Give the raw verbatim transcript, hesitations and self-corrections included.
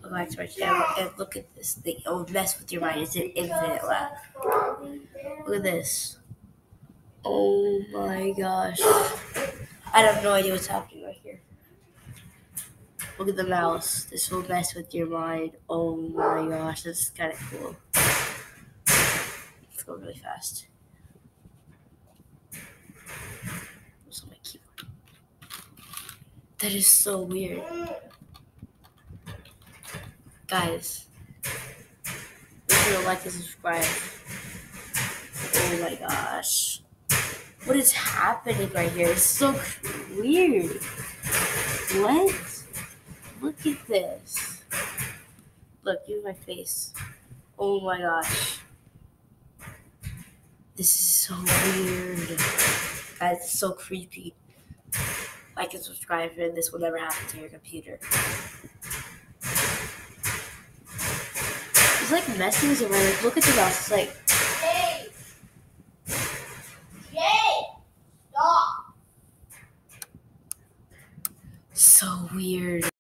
welcome back to my channel, and look at this thing. It will mess with your mind. It's an infinite laugh. Look at this. Oh my gosh. I have no idea what's happening right here. Look at the mouse. This will mess with your mind. Oh my gosh, this is kind of cool. Let's go really fast. What's on my keyboard? That is so weird. Guys, make sure to like and subscribe. Oh my gosh. What is happening right here? It's so weird. What? Look at this. Look, here's my face. Oh my gosh. This is so weird. Guys, it's so creepy. Like and subscribe, and this will never happen to your computer. It's like messing with around. Like, look at the mouse. It's like. Hey! Jay! Stop! So weird.